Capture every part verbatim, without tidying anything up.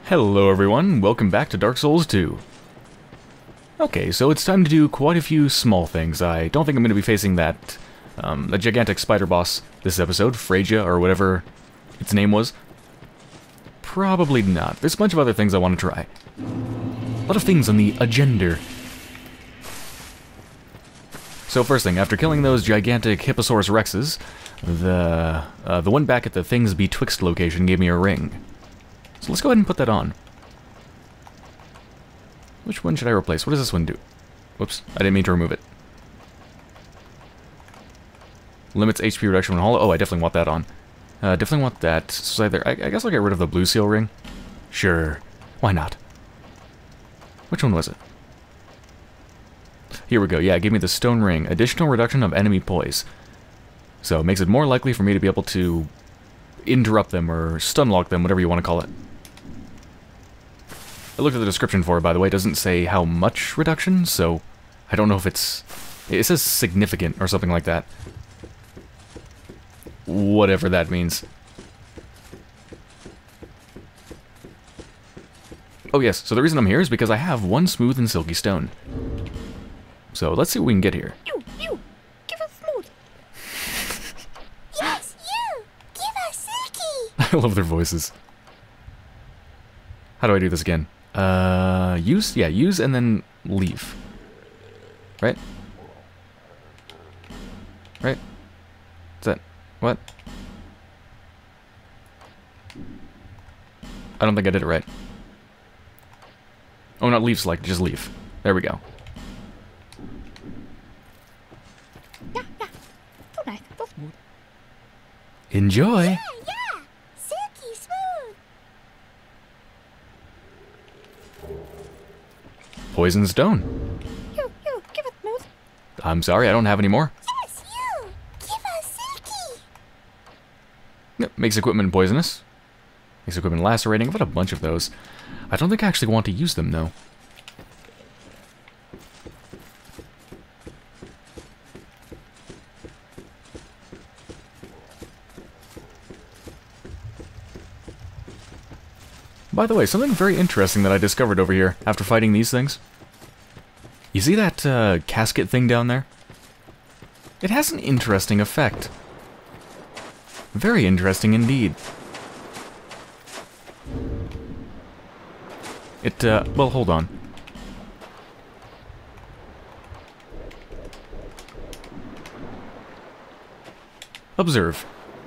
Hello everyone, welcome back to Dark Souls two. Okay, so it's time to do quite a few small things. I don't think I'm going to be facing that, um, a gigantic spider boss this episode, Freya, or whatever its name was. Probably not. There's a bunch of other things I want to try. A lot of things on the agenda. So first thing, after killing those gigantic Hipposaurus Rexes, the, uh, the one back at the Things Betwixt location gave me a ring. So let's go ahead and put that on. Which one should I replace? What does this one do? Whoops, I didn't mean to remove it. Limits H P reduction when hollow. Oh, I definitely want that on. Uh, definitely want that. So either, I, I guess I'll get rid of the blue seal ring. Sure, why not? Which one was it? Here we go. Yeah, give me the stone ring. Additional reduction of enemy poise. So it makes it more likely for me to be able to interrupt them or stun lock them, whatever you want to call it. I looked at the description for it, by the way. It doesn't say how much reduction, so I don't know if it's... It says significant or something like that. Whatever that means. Oh yes, so the reason I'm here is because I have one smooth and silky stone. So let's see what we can get here. You, you, give us smooth. Yes, you, give us silky. I love their voices. How do I do this again? Uh, use? Yeah, use and then leave. Right? Right? Is that... what? I don't think I did it right. Oh, not leave select, just leave. There we go. Yeah, yeah. So nice, so smooth. Enjoy! Yeah, yeah. Silky smooth. Poison stone. You, you, give us smooth. I'm sorry, I don't have any more. Yes, you, give us silky. Yep, makes equipment poisonous. Makes equipment lacerating. I've got a bunch of those. I don't think I actually want to use them, though. By the way, something very interesting that I discovered over here after fighting these things. You see that uh, casket thing down there? It has an interesting effect. Very interesting indeed. It, uh, well, hold on. Observe.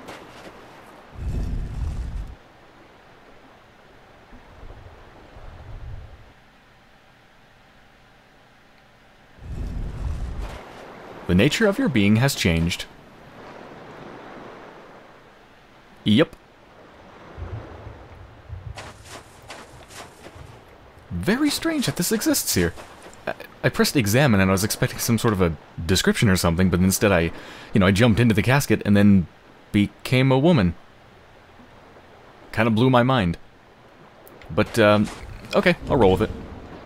The nature of your being has changed. Yep. Very strange that this exists here. I, I pressed examine and I was expecting some sort of a description or something, but instead I, you know, I jumped into the casket and then became a woman. Kind of blew my mind. But, um, okay, I'll roll with it.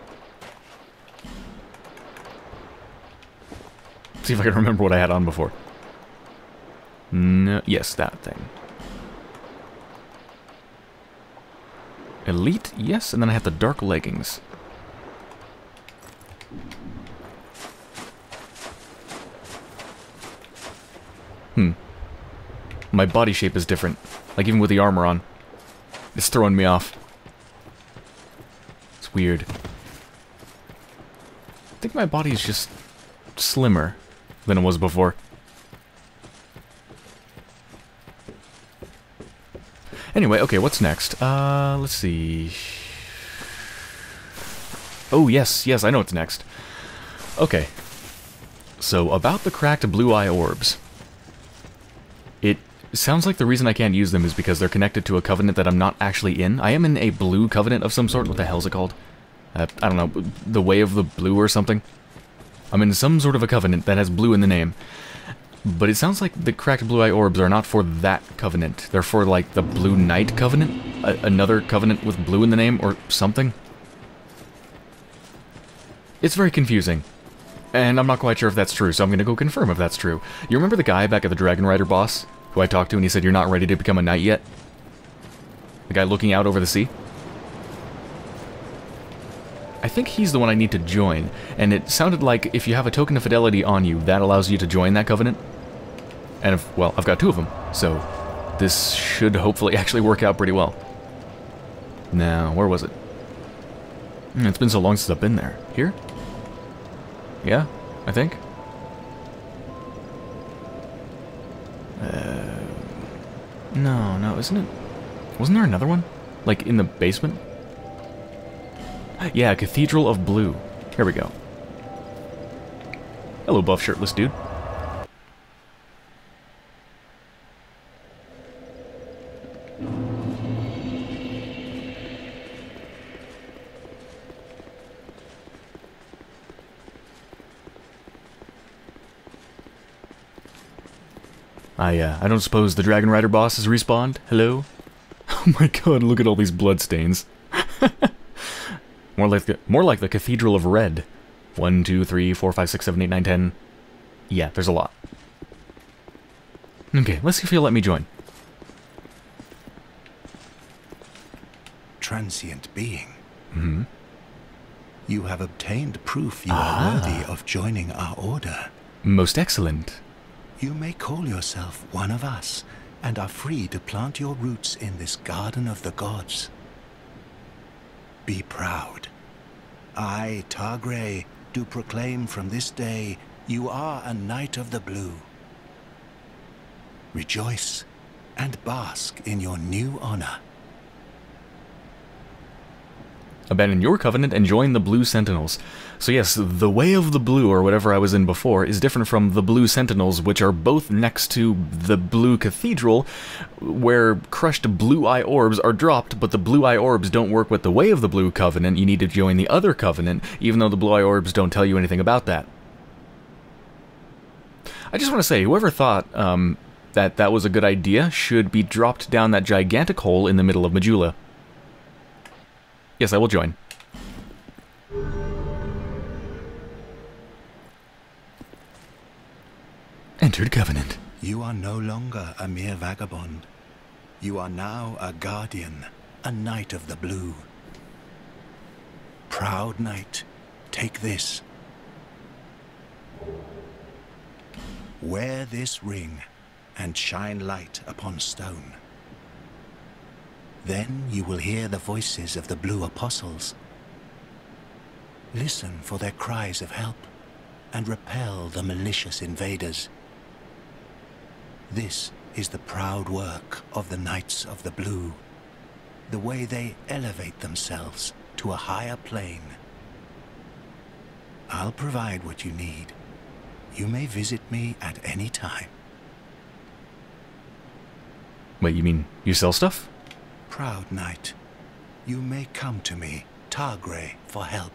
See if I can remember what I had on before. No, yes, that thing. Elite, yes, and then I have the dark leggings. Hmm. My body shape is different. Like, even with the armor on. It's throwing me off. It's weird. I think my body is just slimmer than it was before. Anyway, okay, what's next? Uh, let's see. Oh, yes, yes, I know what's next. Okay. So, about the cracked blue eye orbs. It sounds like the reason I can't use them is because they're connected to a covenant that I'm not actually in. I am in a blue covenant of some sort. What the hell is it called? Uh, I don't know, the Way of the Blue or something? I'm in some sort of a covenant that has blue in the name. But it sounds like the cracked blue eye orbs are not for that covenant. They're for, like, the Blue Knight covenant? A another covenant with blue in the name, or something? It's very confusing. And I'm not quite sure if that's true, so I'm gonna go confirm if that's true. You remember the guy back at the Dragon Rider boss, who I talked to and he said, "You're not ready to become a knight yet?" The guy looking out over the sea? I think he's the one I need to join, and it sounded like if you have a token of fidelity on you, that allows you to join that covenant. And if, well, I've got two of them, so this should hopefully actually work out pretty well. Now, where was it? It's been so long since I've been there. Here? Yeah, I think. Uh, no, no, isn't it? Wasn't there another one? Like in the basement? Yeah, Cathedral of Blue. Here we go. Hello, buff shirtless dude. I, uh, I don't suppose the Dragon Rider boss has respawned? Hello? Oh my god, look at all these bloodstains. More like the, more like the Cathedral of Red. One, two, three, four, five, six, seven, eight, nine, ten. Yeah, there's a lot. Okay, let's see if he'll let me join. Transient being. Mm-hmm. You have obtained proof you Ah. are worthy of joining our order. Most excellent. You may call yourself one of us, and are free to plant your roots in this garden of the gods. Be proud. I, Targray, do proclaim from this day you are a Knight of the Blue. Rejoice and bask in your new honor. Abandon your covenant and join the Blue Sentinels. So yes, the Way of the Blue, or whatever I was in before, is different from the Blue Sentinels, which are both next to the Blue Cathedral, where crushed blue eye orbs are dropped, but the blue eye orbs don't work with the Way of the Blue covenant. You need to join the other covenant, even though the blue eye orbs don't tell you anything about that. I just want to say, whoever thought um, that that was a good idea should be dropped down that gigantic hole in the middle of Majula. Yes, I will join. Entered Covenant. You are no longer a mere vagabond. You are now a guardian, a Knight of the Blue. Proud Knight, take this. Wear this ring and shine light upon stone. Then you will hear the voices of the Blue Apostles. Listen for their cries of help and repel the malicious invaders. This is the proud work of the Knights of the Blue, the way they elevate themselves to a higher plane. I'll provide what you need. You may visit me at any time. Wait, you mean you sell stuff? Proud Knight, you may come to me, Targray, for help.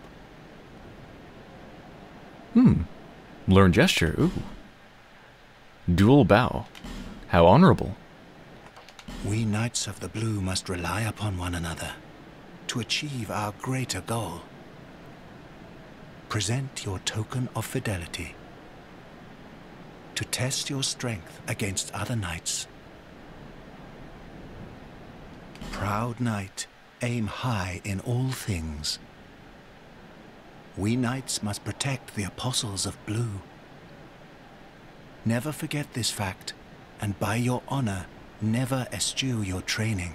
Hmm. Learn gesture. Ooh. Dual bow. How honorable. We Knights of the Blue must rely upon one another to achieve our greater goal. Present your token of fidelity to test your strength against other knights. Proud Knight, aim high in all things. We Knights must protect the Apostles of Blue. Never forget this fact, and by your honor, never eschew your training.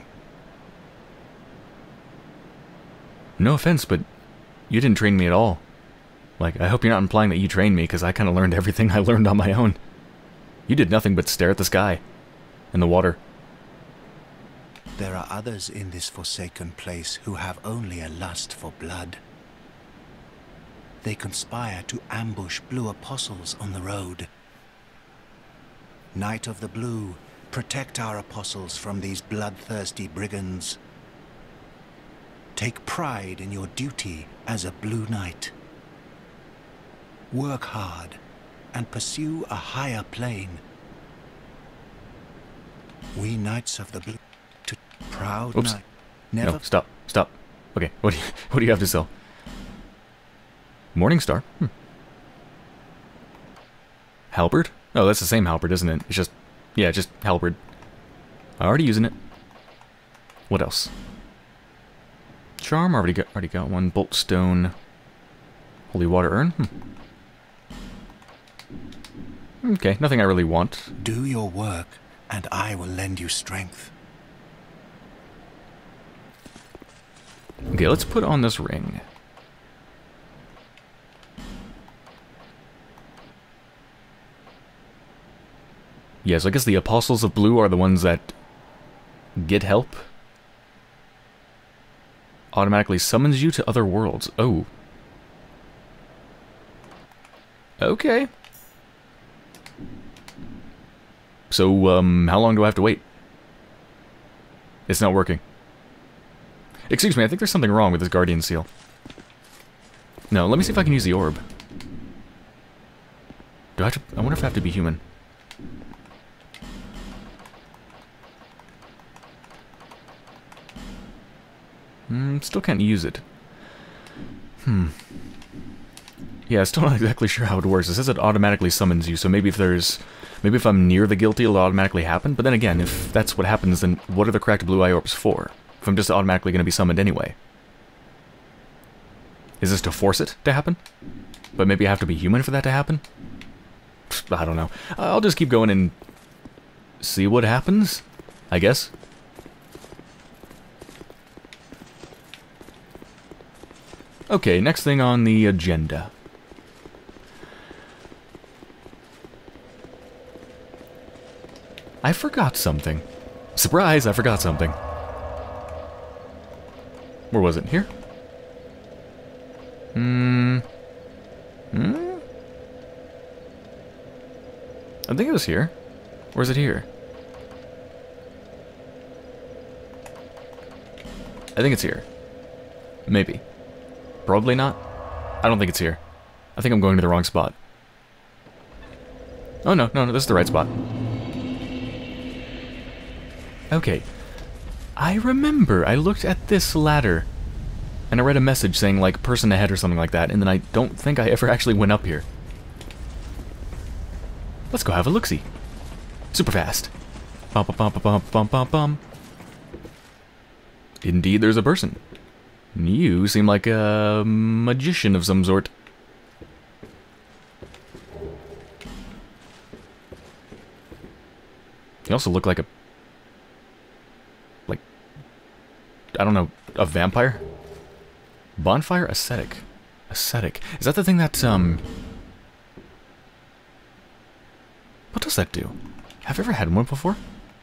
No offense, but you didn't train me at all. Like, I hope you're not implying that you trained me, because I kind of learned everything I learned on my own. You did nothing but stare at the sky and the water. There are others in this forsaken place who have only a lust for blood. They conspire to ambush Blue Apostles on the road. Knight of the Blue, protect our Apostles from these bloodthirsty brigands. Take pride in your duty as a Blue Knight. Work hard and pursue a higher plane. We Knights of the Blue, to proud Oops. Knight, never... No, stop, stop. Okay, what do you, what do you have to sell? Morningstar? Hmm. Halberd? Oh, that's the same halberd, isn't it? It's just, yeah, just halberd. Already using it. What else? Charm, already got, already got one. Bolt stone. Holy water urn? Hmm. Okay, nothing I really want. Do your work, and I will lend you strength. Okay, let's put on this ring. Yes, I guess the Apostles of Blue are the ones that get help. Automatically summons you to other worlds. Oh. Okay. So, um, how long do I have to wait? It's not working. Excuse me, I think there's something wrong with this Guardian Seal. No, let me see if I can use the orb. Do I have to... I wonder if I have to be human. Hmm, still can't use it. Hmm. Yeah, still not exactly sure how it works. It says it automatically summons you, so maybe if there's... Maybe if I'm near the guilty, it'll automatically happen. But then again, if that's what happens, then what are the cracked blue eye orbs for? If I'm just automatically going to be summoned anyway. Is this to force it to happen? But maybe I have to be human for that to happen? I don't know. I'll just keep going and see what happens, I guess. Okay, next thing on the agenda. I forgot something. Surprise, I forgot something. Where was it? Here? Hmm. Hmm? I think it was here. Or is it here? I think it's here. Maybe. Probably not. I don't think it's here. I think I'm going to the wrong spot. Oh no, no, no, this is the right spot. Okay. I remember I looked at this ladder and I read a message saying like person ahead or something like that, and then I don't think I ever actually went up here. Let's go have a look-see. Super fast. Bum bum bum bum bum bum bum. Indeed, there's a person. You seem like a magician of some sort. You also look like a... Like... I don't know, a vampire? Bonfire ascetic. Ascetic. Is that the thing that, um... What does that do? Have you ever had one before?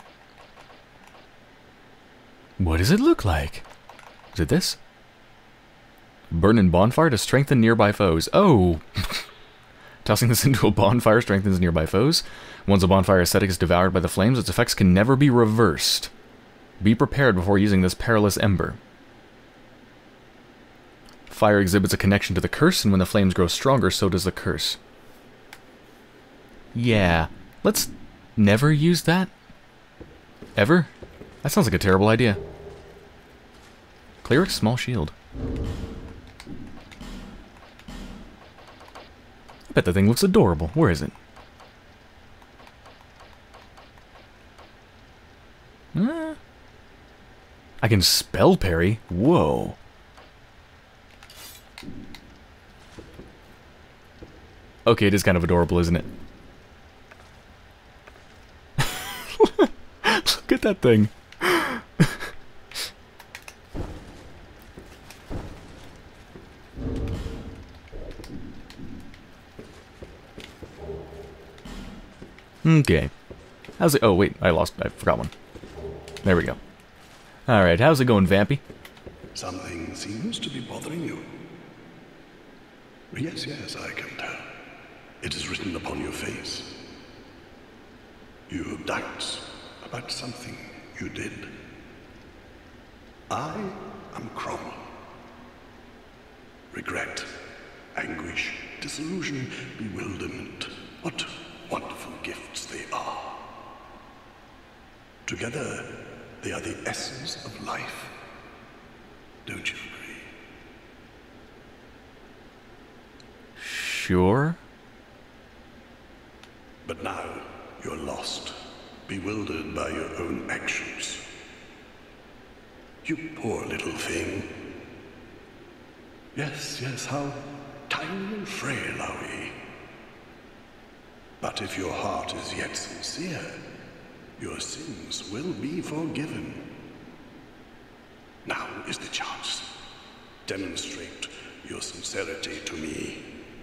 What does it look like? Is it this? Burn in bonfire to strengthen nearby foes. Oh! Tossing this into a bonfire strengthens nearby foes. Once a bonfire ascetic is devoured by the flames, its effects can never be reversed. Be prepared before using this perilous ember. Fire exhibits a connection to the curse, and when the flames grow stronger, so does the curse. Yeah, let's never use that? Ever? That sounds like a terrible idea. Cleric's small shield. I bet the thing looks adorable. Where is it? Uh, I can spell parry? Whoa. Okay, it is kind of adorable, isn't it? Look at that thing. Okay. How's it? Oh, wait. I lost. I forgot one. There we go. Alright, how's it going, Vampy? Something seems to be bothering you. Yes, yes, I can tell. It is written upon your face. You have doubts about something you did. I am Cromwell. Regret, anguish, disillusion, bewilderment. What wonderful gifts they are. Together, they are the essence of life. Don't you agree? Sure. But now, you're lost, bewildered by your own actions. You poor little thing. Yes, yes, how tiny and frail are we. But if your heart is yet sincere, your sins will be forgiven. Now is the chance. Demonstrate your sincerity to me.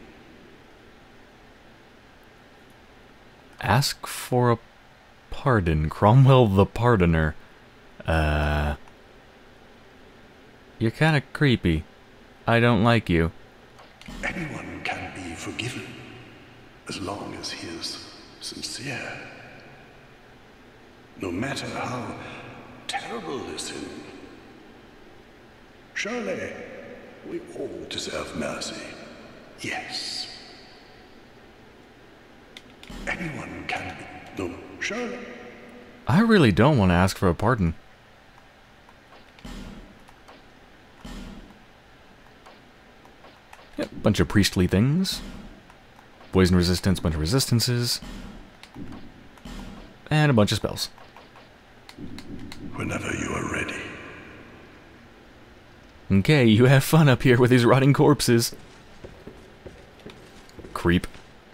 Ask for a pardon. Cromwell the Pardoner. Uh... You're kinda creepy. I don't like you. Anyone can be forgiven, as long as he is sincere. No matter how terrible the sin. Surely, we all deserve mercy. Yes. Anyone can be. No, surely. I really don't want to ask for a pardon. Yep, bunch of priestly things. Poison resistance, bunch of resistances. And a bunch of spells. Whenever you are ready. Okay, you have fun up here with these rotting corpses. Creep.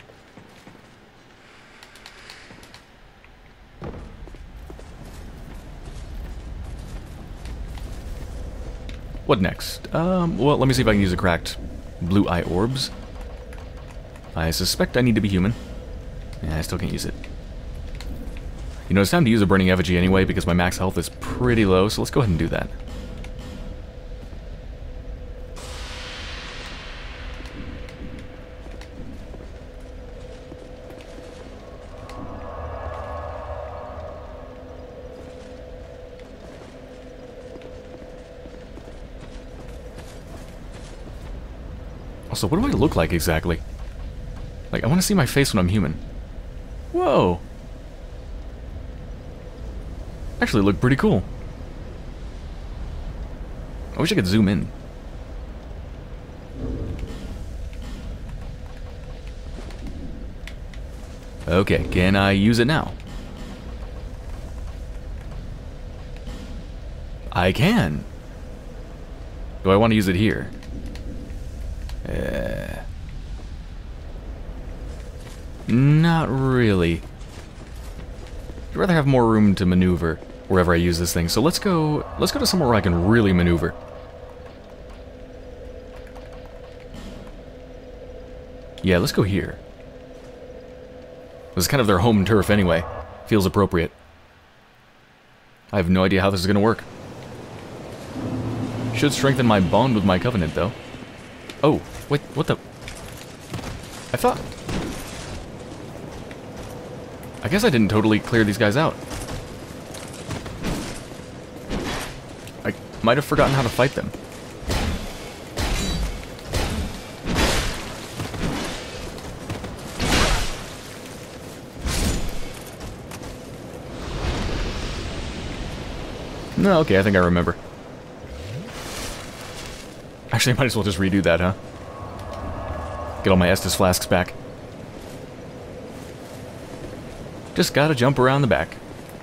What next? Um, well, let me see if I can use the cracked blue eye orbs. I suspect I need to be human. Yeah, I still can't use it. You know, it's time to use a burning effigy anyway because my max health is pretty low, so let's go ahead and do that. Also, what do I look like exactly? Like, I want to see my face when I'm human. Whoa! Actually look pretty cool. I wish I could zoom in. Okay, can I use it now? I can! Do I want to use it here? Uh, not really. I'd rather have more room to maneuver wherever I use this thing. So let's go let's go to somewhere where I can really maneuver. Yeah, let's go here. This is kind of their home turf anyway. Feels appropriate. I have no idea how this is gonna work. Should strengthen my bond with my covenant though. Oh, wait, what the? I thought... I guess I didn't totally clear these guys out. I might have forgotten how to fight them. No, okay, I think I remember. Actually, I might as well just redo that, huh? Get all my Estus flasks back. Just gotta jump around the back.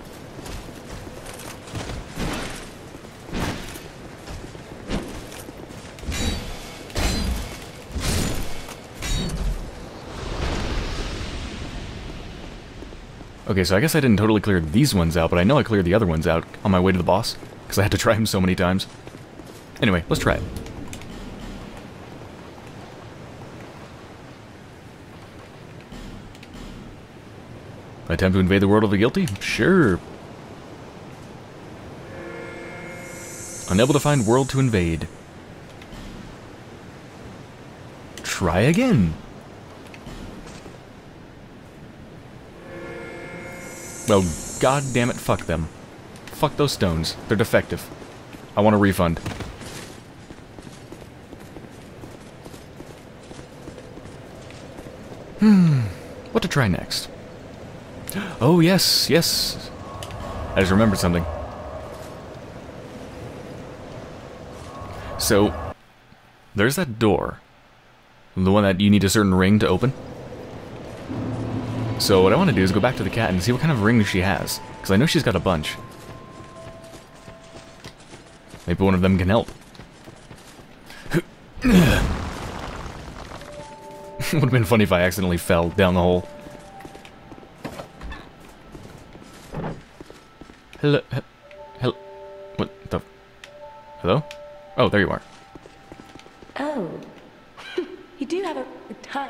Okay, so I guess I didn't totally clear these ones out, but I know I cleared the other ones out on my way to the boss, because I had to try him so many times. Anyway, let's try it. Attempt to invade the world of the guilty? Sure. Unable to find world to invade. Try again. Well, god damn it, fuck them. Fuck those stones. They're defective. I want a refund. Hmm. What to try next? Oh, yes, yes. I just remembered something. So, there's that door. The one that you need a certain ring to open. So what I want to do is go back to the cat and see what kind of ring she has. Because I know she's got a bunch. Maybe one of them can help. Would have been funny if I accidentally fell down the hole. Hello? he- Hello? What the... Hello? Oh, there you are. Oh, you do have a, a time.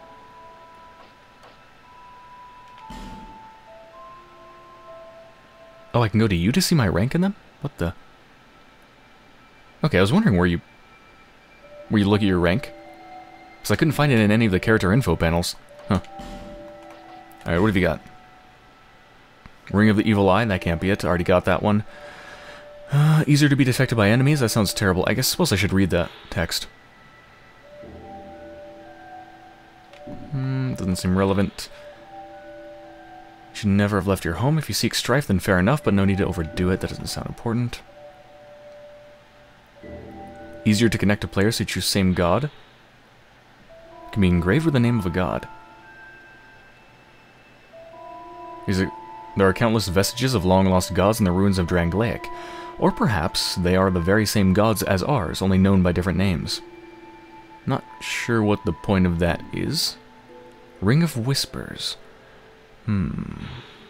Oh, I can go to you to see my rank in them? What the... Okay, I was wondering where you... Where you look at your rank? Because I couldn't find it in any of the character info panels. Huh. Alright, what have you got? Ring of the Evil Eye, that can't be it. Already got that one. Uh, easier to be detected by enemies? That sounds terrible. I guess suppose I should read that text. Hmm, doesn't seem relevant. You should never have left your home. If you seek strife, then fair enough, but no need to overdo it. That doesn't sound important. Easier to connect to players who choose same god. Can be engraved with the name of a god. These are, there are countless vestiges of long-lost gods in the ruins of Drangleic. Or perhaps they are the very same gods as ours, only known by different names. Not sure what the point of that is. Ring of Whispers. Hmm.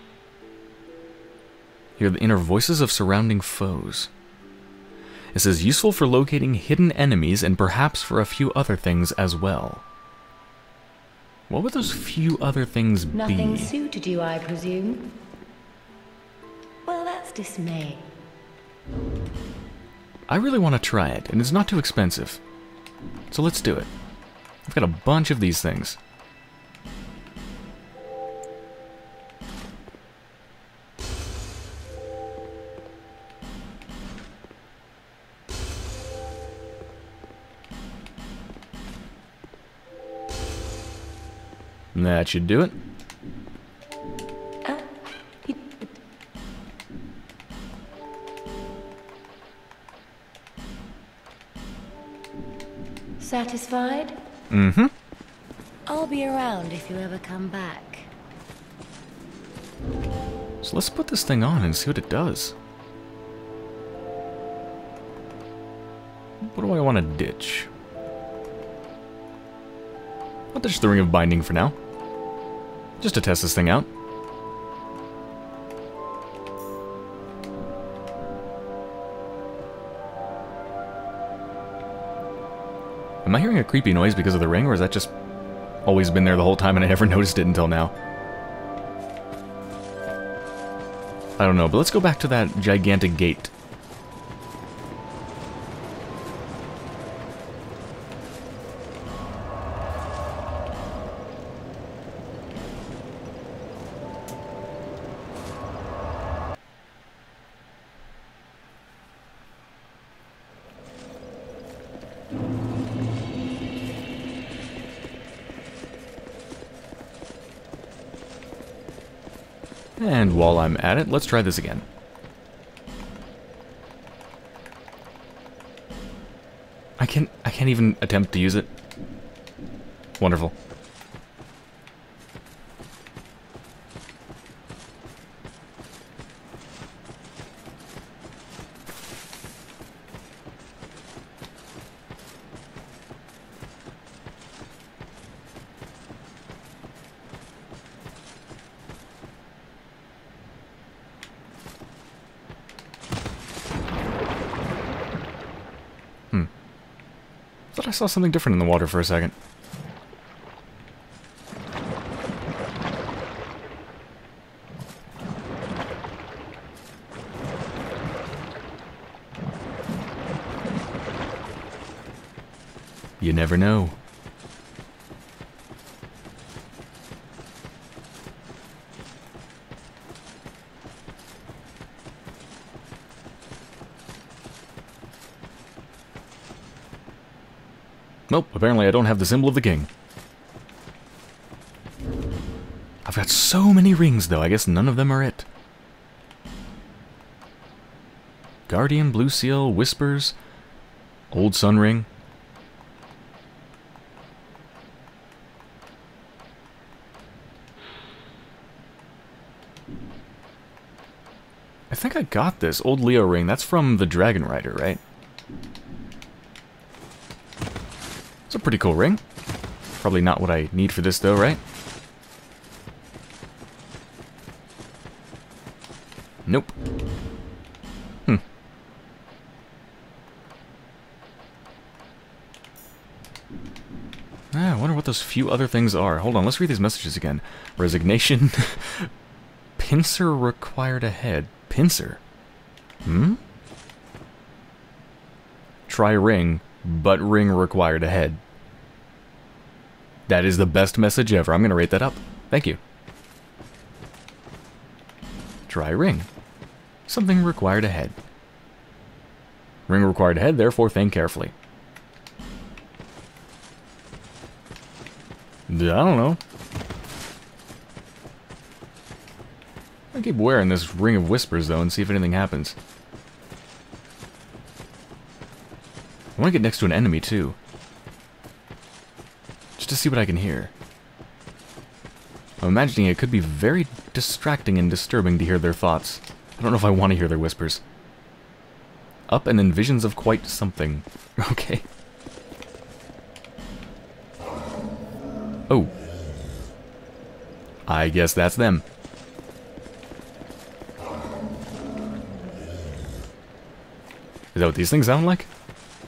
Hear the inner voices of surrounding foes. It says useful for locating hidden enemies and perhaps for a few other things as well. What would those few other things be? Nothing suited you, I presume. Well, that's dismaying. I really want to try it, and it's not too expensive. So let's do it. I've got a bunch of these things. That should do it. Uh, you... Satisfied? Mm-hmm. I'll be around if you ever come back. So let's put this thing on and see what it does. What do I want to ditch? I'll ditch the Ring of Binding for now. Just to test this thing out. Am I hearing a creepy noise because of the ring, or has that just always been there the whole time and I never noticed it until now? I don't know, but let's go back to that gigantic gate. And while I'm at it, let's try this again. I can't, I can't even attempt to use it. Wonderful. I saw something different in the water for a second. You never know. Nope, apparently I don't have the symbol of the king. I've got so many rings, though. I guess none of them are it. Guardian, Blue Seal, Whispers, Old Sun Ring. I think I got this. Old Leo Ring. That's from the Dragon Rider, right? It's a pretty cool ring. Probably not what I need for this, though, right? Nope. Hmm. Ah, I wonder what those few other things are. Hold on, let's read these messages again. Resignation. Pincer required ahead. Pincer? Hmm? Try ring, but ring required ahead. That is the best message ever. I'm going to rate that up. Thank you. Try ring. Something required ahead. Ring required ahead, therefore think carefully. I don't know. I keep wearing this Ring of Whispers, though, and see if anything happens. I want to get next to an enemy, too. Just to see what I can hear. I'm imagining it could be very distracting and disturbing to hear their thoughts. I don't know if I want to hear their whispers. Up and then visions of quite something. Okay. Oh. I guess that's them. Is that what these things sound like?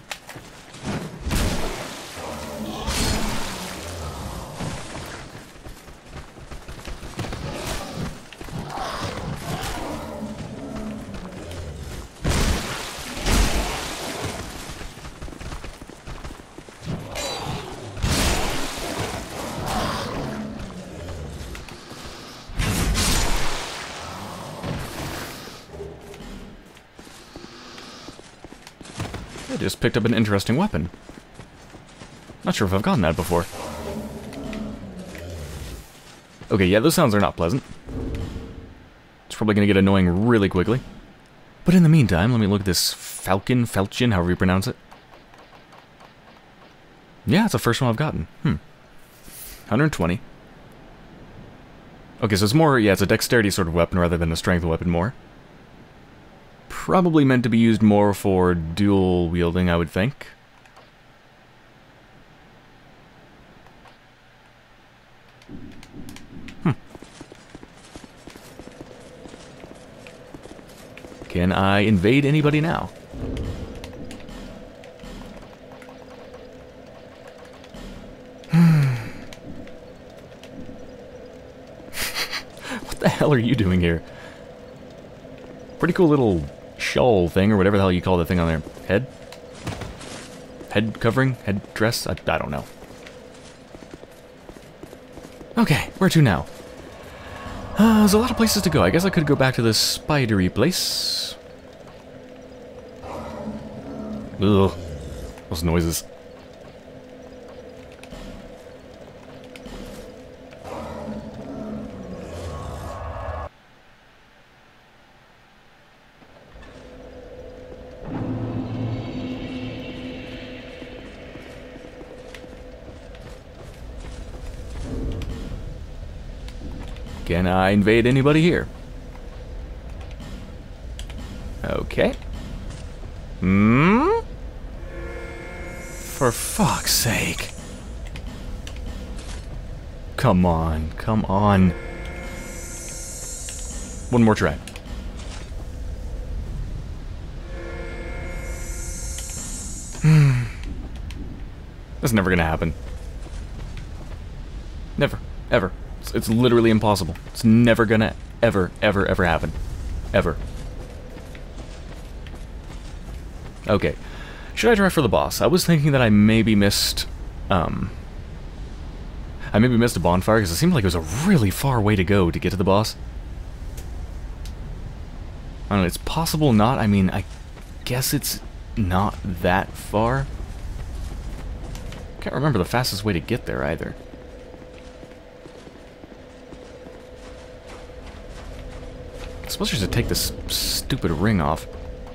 I just picked up an interesting weapon. Not sure if I've gotten that before. Okay, yeah, those sounds are not pleasant. It's probably going to get annoying really quickly. But in the meantime, let me look at this Falcon, Falchion, however you pronounce it. Yeah, it's the first one I've gotten. Hmm. one hundred twenty. Okay, so it's more, yeah, it's a dexterity sort of weapon rather than a strength weapon more. Probably meant to be used more for dual wielding, I would think. Hmm. Can I invade anybody now? What the hell are you doing here? Pretty cool little shawl thing, or whatever the hell you call the thing on their head. Head covering? Head dress? I, I don't know. Okay, where to now? Uh, there's a lot of places to go. I guess I could go back to this spidery place. Ugh. Those noises. Can I invade anybody here? Okay. Hmm? For fuck's sake. Come on, come on. One more try. Hmm. That's never gonna happen. Never. Ever. It's, it's literally impossible. It's never gonna ever, ever, ever happen. Ever. Okay. Should I try for the boss? I was thinking that I maybe missed, um... I maybe missed a bonfire, because it seemed like it was a really far way to go to get to the boss. I don't know, it's possible not. I mean, I guess it's not that far. Can't remember the fastest way to get there, either. I suppose I should take this stupid ring off.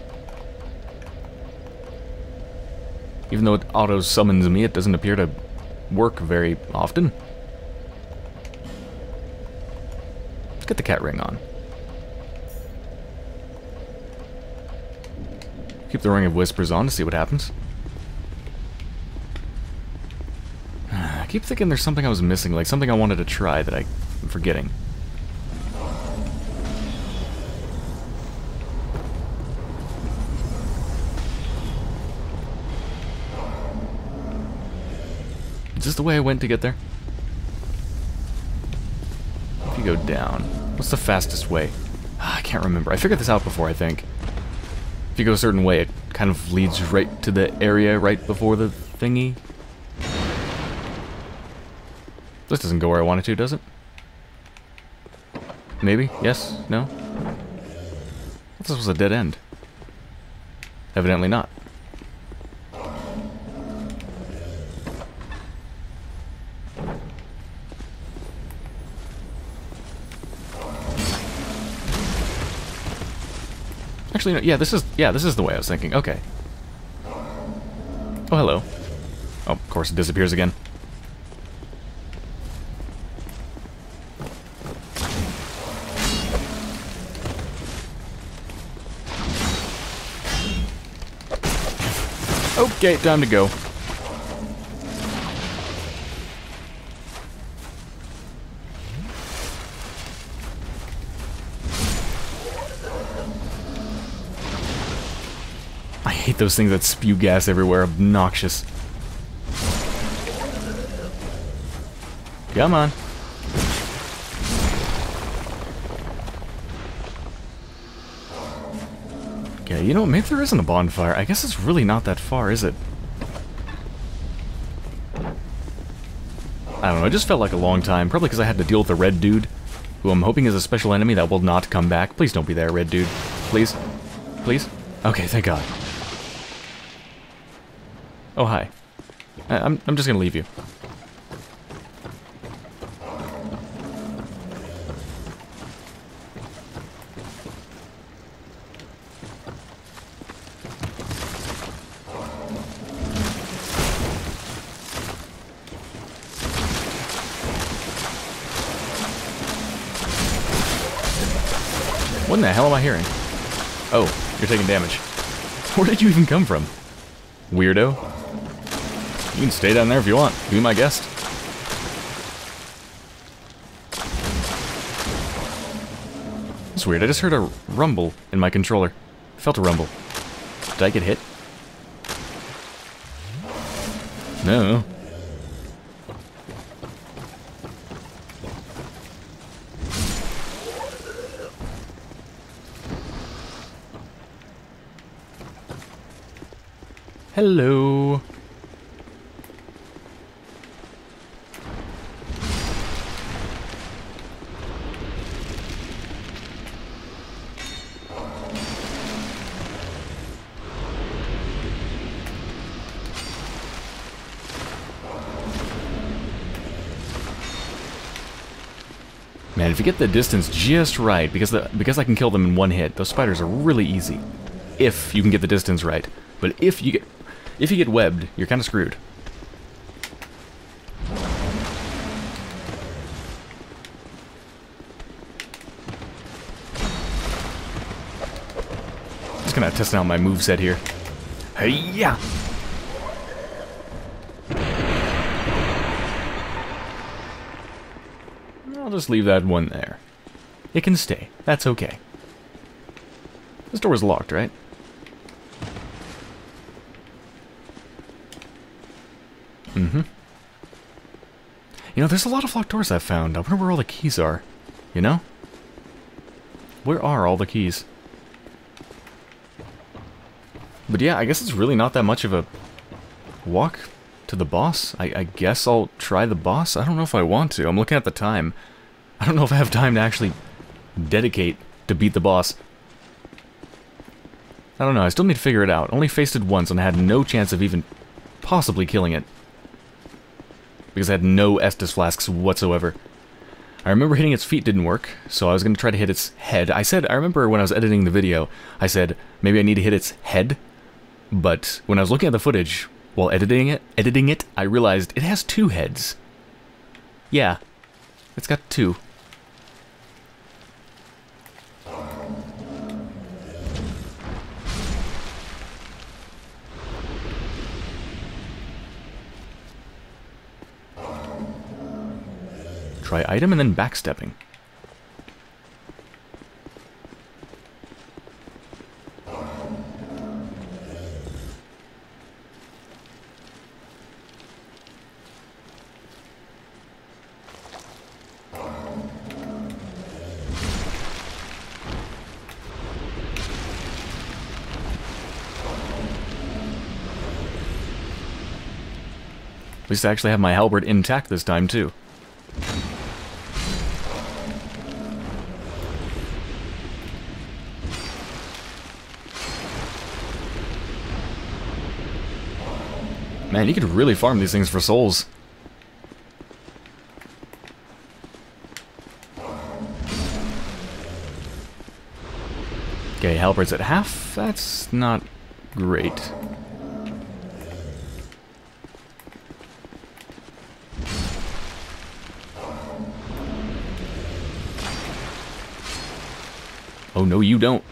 Even though it auto-summons me, it doesn't appear to work very often. Let's get the cat ring on. Keep the Ring of Whispers on to see what happens. I keep thinking there's something I was missing, like something I wanted to try that I, I'm forgetting. Is this the way I went to get there? If you go down, what's the fastest way? Ah, I can't remember. I figured this out before, I think. If you go a certain way, it kind of leads right to the area right before the thingy. This doesn't go where I want it to, does it? Maybe? Yes? No? I thought this was a dead end. Evidently not. Actually, no, yeah, this is yeah, this is the way I was thinking. Okay. Oh, hello. Oh, of course, it disappears again. Okay, time to go. I hate those things that spew gas everywhere. Obnoxious. Come on. Okay, you know, maybe there isn't a bonfire. I guess it's really not that far, is it? I don't know, it just felt like a long time. Probably because I had to deal with the red dude, who I'm hoping is a special enemy that will not come back. Please don't be there, red dude. Please? Please? Okay, thank God. Oh, hi. I I'm, I'm just gonna leave you. What in the hell am I hearing? Oh, you're taking damage. Where did you even come from? Weirdo. You can stay down there if you want. Be my guest. It's weird. I just heard a rumble in my controller. I felt a rumble. Did I get hit? No. Hello. Man, if you get the distance just right, because the because I can kill them in one hit, those spiders are really easy. If you can get the distance right. But if you get if you get webbed, you're kind of screwed. Just gonna test out my moveset here. Hey-ya! I'll just leave that one there. It can stay. That's okay. This door is locked, right? Mm-hmm. You know, there's a lot of locked doors I've found. I wonder where all the keys are. You know? Where are all the keys? But yeah, I guess it's really not that much of a walk to the boss. I, I guess I'll try the boss. I don't know if I want to. I'm looking at the time. I don't know if I have time to actually dedicate to beat the boss. I don't know. I still need to figure it out. Only faced it once and I had no chance of even possibly killing it. Because I had no Estus flasks whatsoever. I remember hitting its feet didn't work, so I was going to try to hit its head. I said, I remember when I was editing the video, I said, maybe I need to hit its head. But when I was looking at the footage, while editing it, editing it, I realized it has two heads. Yeah, it's got two. Try item and then backstepping. At least I actually have my halberd intact this time, too. Man, you could really farm these things for souls. Okay, halberd's at half. That's not great. Oh, no, you don't.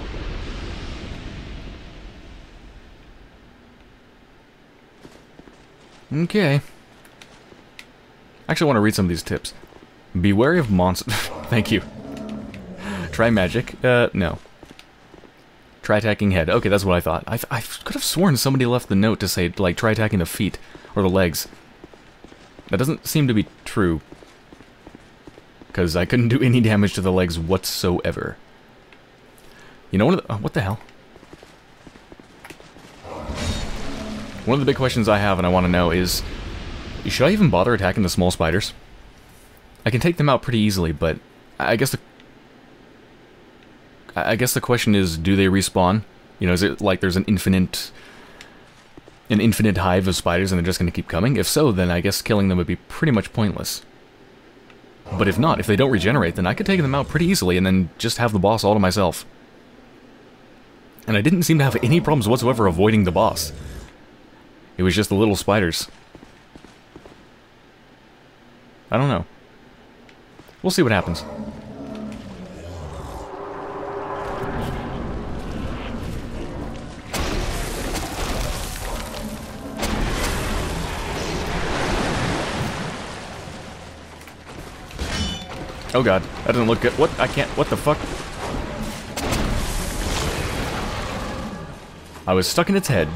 Okay. Actually, I want to read some of these tips. Be wary of monsters. Thank you. Try magic. Uh, no. Try attacking head. Okay, that's what I thought. I, th I could have sworn somebody left the note to say, like, try attacking the feet. Or the legs. That doesn't seem to be true. Because I couldn't do any damage to the legs whatsoever. You know, one of the, uh, what the hell? One of the big questions I have and I want to know is, should I even bother attacking the small spiders? I can take them out pretty easily, but I guess the I guess the question is, do they respawn? You know, is it like there's an infinite an infinite hive of spiders and they're just going to keep coming? If so, then I guess killing them would be pretty much pointless. But if not, if they don't regenerate, then I could take them out pretty easily and then just have the boss all to myself. And I didn't seem to have any problems whatsoever avoiding the boss. It was just the little spiders. I don't know. We'll see what happens. Oh god, that doesn't look good. What? I can't. What the fuck? I was stuck in its head.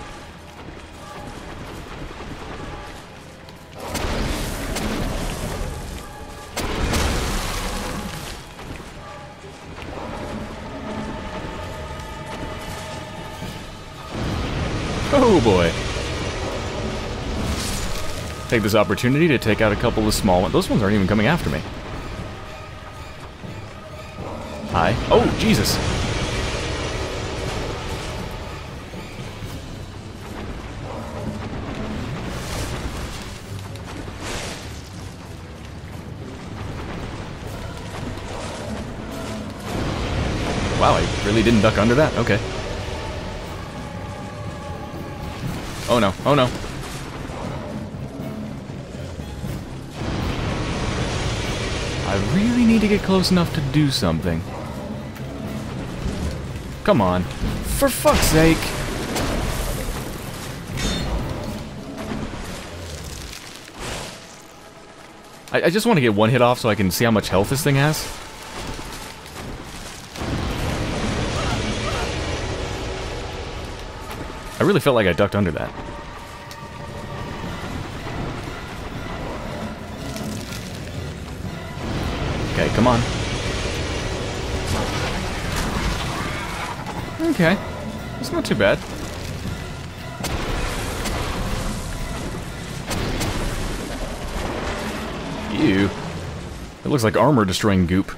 Oh boy. Take this opportunity to take out a couple of small ones. Those ones aren't even coming after me. Hi. Oh, Jesus. Wow, I really didn't duck under that? Okay. Oh no, oh no. I really need to get close enough to do something. Come on. For fuck's sake! I, I just want to get one hit off so I can see how much health this thing has. I really felt like I ducked under that. Okay, come on. Okay. It's not too bad. Ew. It looks like armor destroying goop.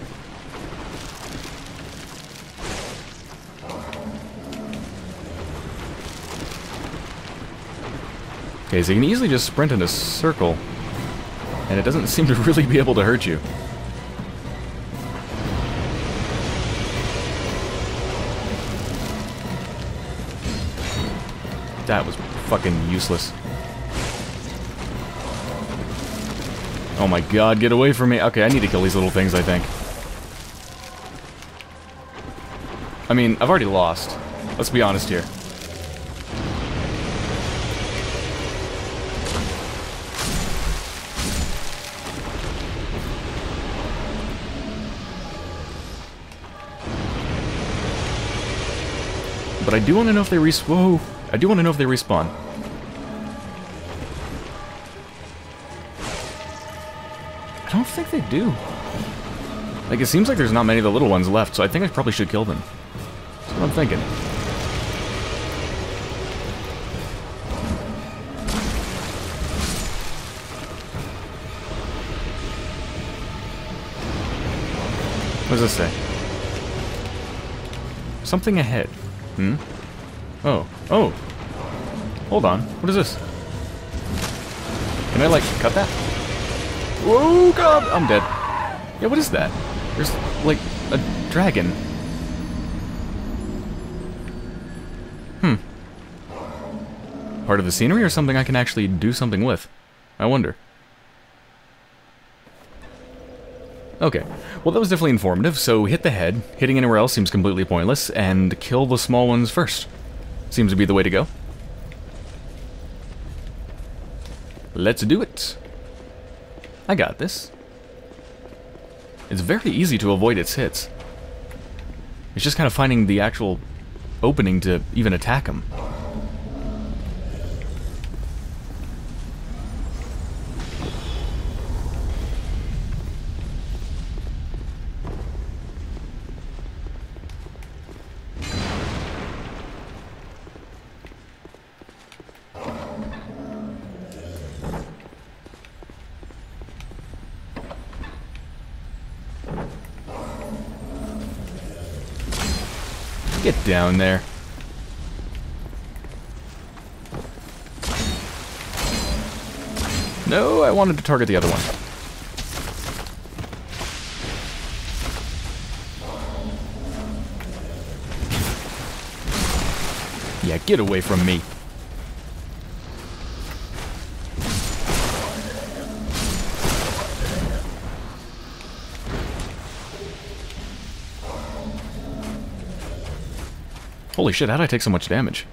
Okay, so you can easily just sprint in a circle, and it doesn't seem to really be able to hurt you. That was fucking useless. Oh my god, get away from me. Okay, I need to kill these little things, I think. I mean, I've already lost. Let's be honest here. But I do want to know if they res- Whoa! I do want to know if they respawn. I don't think they do. Like, it seems like there's not many of the little ones left, so I think I probably should kill them. That's what I'm thinking. What does this say? Something ahead. Hmm? Oh. Oh! Hold on. What is this? Can I, like, cut that? Whoa, God! I'm dead. Yeah, what is that? There's, like, a dragon. Hmm. Part of the scenery or something I can actually do something with? I wonder. Okay. Well, that was definitely informative, so hit the head. Hitting anywhere else seems completely pointless, and kill the small ones first. Seems to be the way to go. Let's do it. I got this. It's very easy to avoid its hits. It's just kind of finding the actual opening to even attack them. Get down there. No, I wanted to target the other one. Yeah, get away from me. Holy shit, how'd I take so much damage?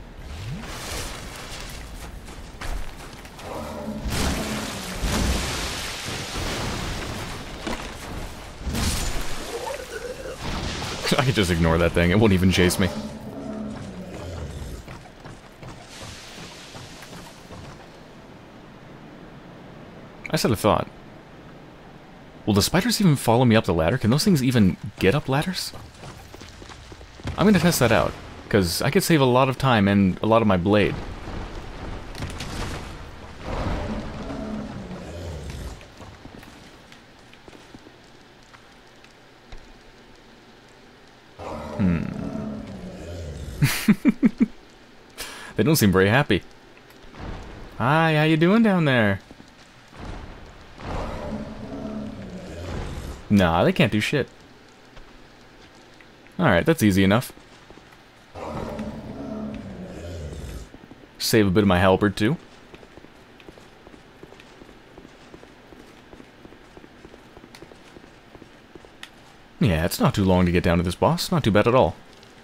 I could just ignore that thing, it won't even chase me. I just had a thought. Will the spiders even follow me up the ladder? Can those things even get up ladders? I'm gonna test that out. Because I could save a lot of time and a lot of my blade. Hmm. They don't seem very happy. Hi, how you doing down there? Nah, they can't do shit. Alright, that's easy enough. Save a bit of my halberd too. Yeah, it's not too long to get down to this boss. Not too bad at all.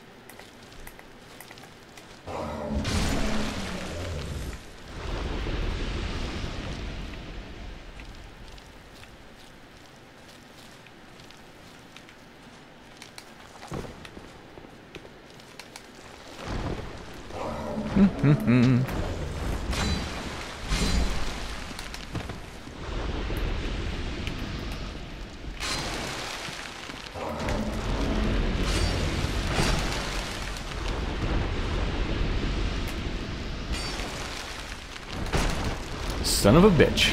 Mm-hmm. Son of a bitch.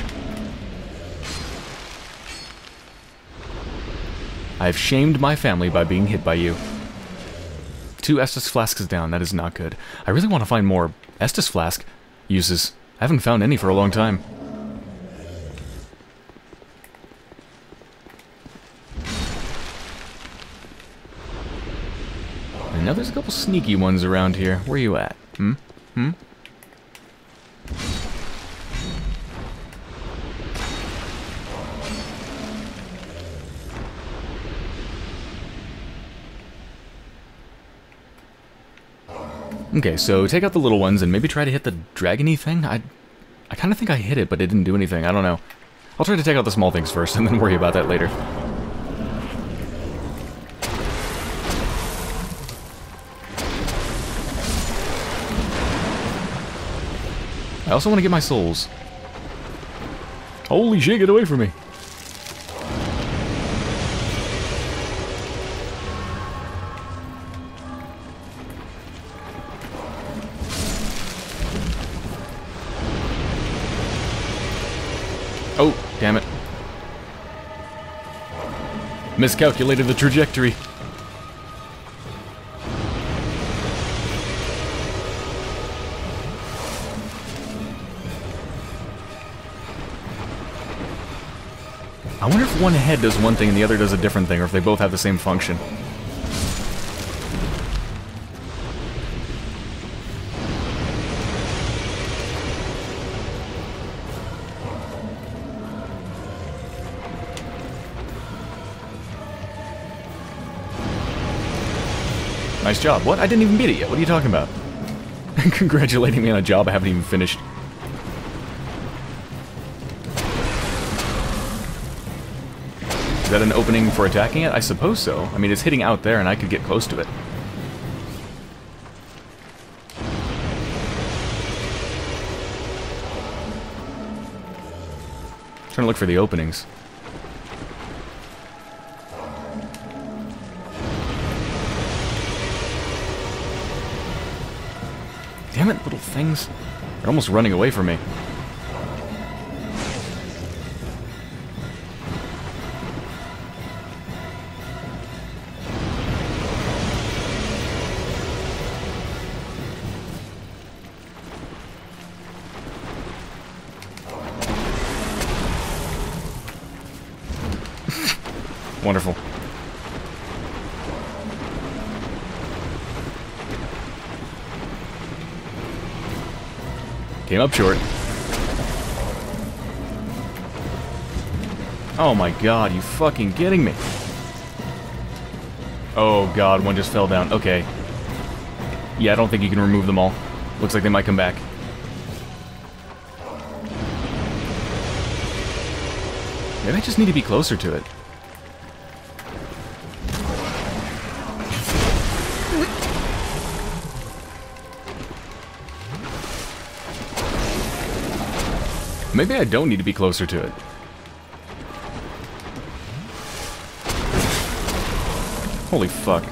I've shamed my family by being hit by you. Two Estus flasks down, that is not good. I really want to find more Estus flask uses. I haven't found any for a long time. And now there's a couple sneaky ones around here. Where you at? Hmm? Hmm? Okay, so take out the little ones and maybe try to hit the dragony thing? I I kind of think I hit it, but it didn't do anything. I don't know. I'll try to take out the small things first and then worry about that later. I also want to get my souls. Holy shit, get away from me. Oh, damn it. Miscalculated the trajectory. I wonder if one head does one thing and the other does a different thing, or if they both have the same function. Nice job. What? I didn't even beat it yet. What are you talking about? Congratulating me on a job I haven't even finished. Is that an opening for attacking it? I suppose so. I mean, it's hitting out there and I could get close to it. Trying to look for the openings. Damn it, little things. They're almost running away from me. Wonderful. Came up short. Oh my god, you fucking kidding me? Oh god, one just fell down. Okay. Yeah, I don't think you can remove them all. Looks like they might come back. Maybe I just need to be closer to it. Maybe I don't need to be closer to it. Holy fuck.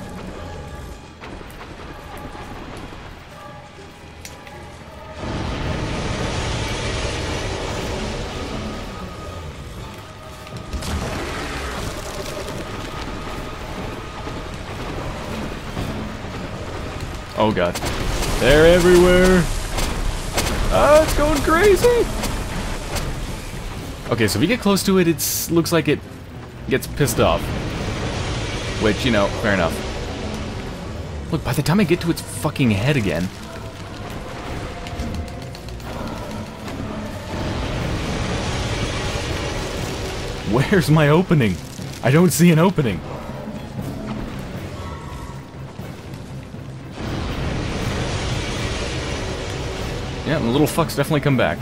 Oh god. They're everywhere! Ah, it's going crazy! Okay, so if you get close to it, it looks like it gets pissed off. Which, you know, fair enough. Look, by the time I get to its fucking head again... Where's my opening? I don't see an opening. Yeah, the little fucks definitely come back.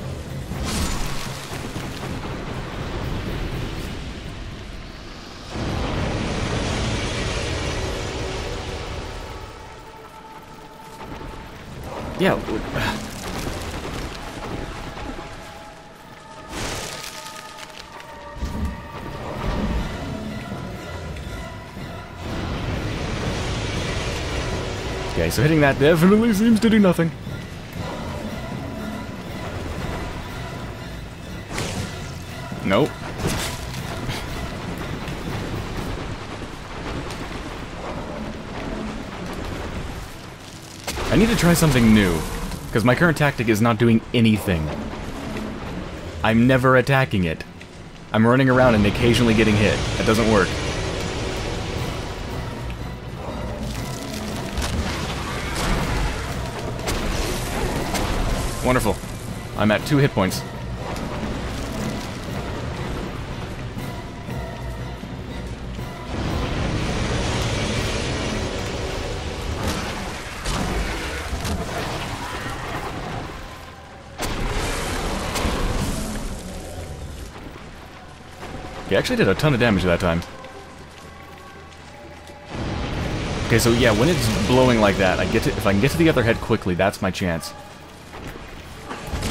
Yeah. Okay, so hitting that definitely seems to do nothing. Nope. I need to try something new, because my current tactic is not doing anything. I'm never attacking it. I'm running around and occasionally getting hit. That doesn't work. Wonderful. I'm at two hit points. He actually did a ton of damage that time. Okay, so yeah, when it's blowing like that, I get to, if I can get to the other head quickly, that's my chance.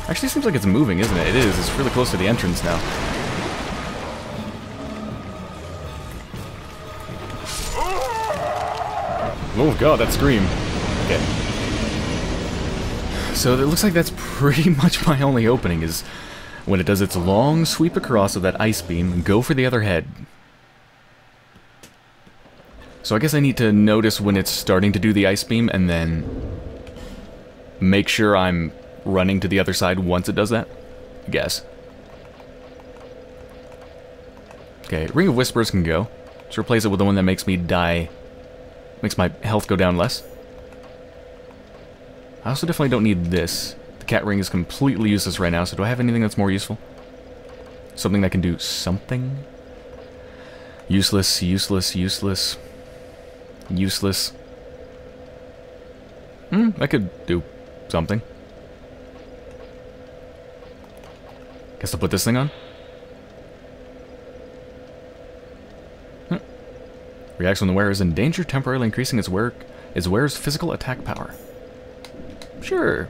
Actually, seems like it's moving, isn't it? It is. It's really close to the entrance now. Oh god, that scream. Okay. So it looks like that's pretty much my only opening, is when it does its long sweep across of that ice beam and go for the other head. So I guess I need to notice when it's starting to do the ice beam and then make sure I'm running to the other side once it does that? I guess. Okay, Ring of Whispers can go. Let's replace it with the one that makes me die. Makes my health go down less. I also definitely don't need this. The cat ring is completely useless right now, so do I have anything that's more useful? Something that can do something? Useless, useless, useless. Useless. Hmm, I could do something. Guess I'll put this thing on. Hmm. Reacts when the wearer is in danger, temporarily increasing its wearer, its wearer's physical attack power. Sure.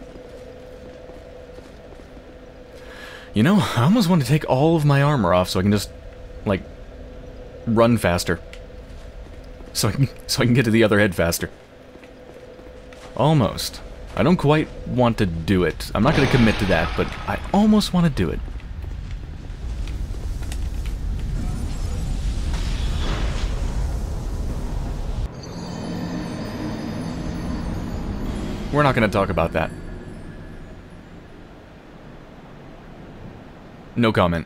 You know, I almost want to take all of my armor off so I can just, like, run faster. So I can, so I can get to the other head faster. Almost. I don't quite want to do it. I'm not going to commit to that, but I almost want to do it. We're not going to talk about that. No comment.